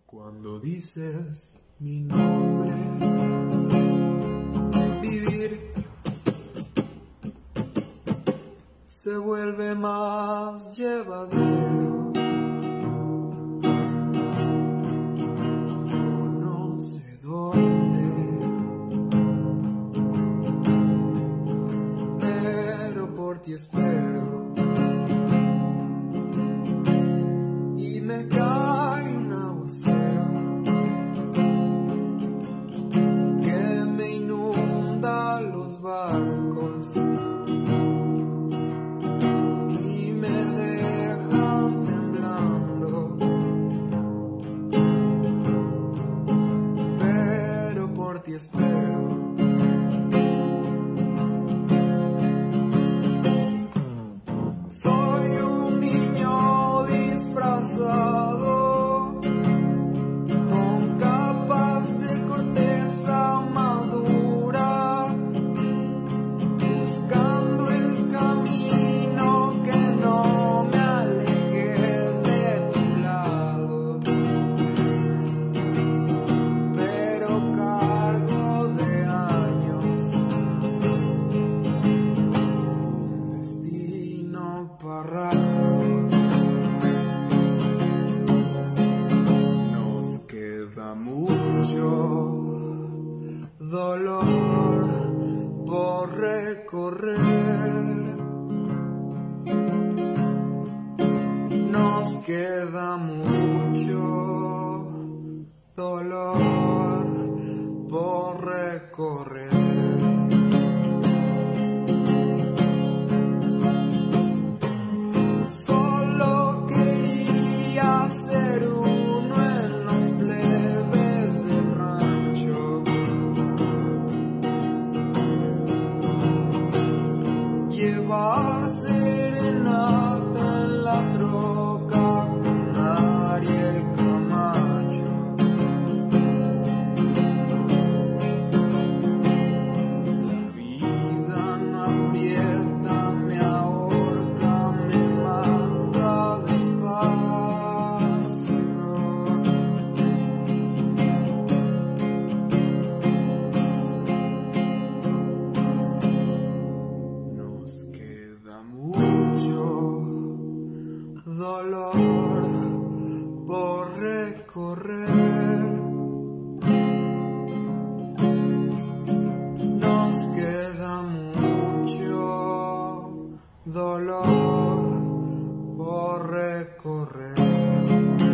Cuando dices mi nombre, vivir se vuelve más llevadero. Yo no sé dónde, pero por ti espero. Y me cae un aguacero que me inunda los barcos y me dejan temblando, pero por ti espero. Soy un niño disfrazado con capas de corteza madura, buscando el camino que no me aleje de tu lado, pero cargo de años un destino para queda mucho dolor por recorrer. Nos queda mucho dolor por recorrer. Solo quería ser uno en los plebes del rancho, llevar serenata en la troca con Ariel Camacho. La vida me aprieta, me ahorca, me mata despacio. Nos queda mucho dolor por recorrer. Nos queda mucho dolor por recorrer.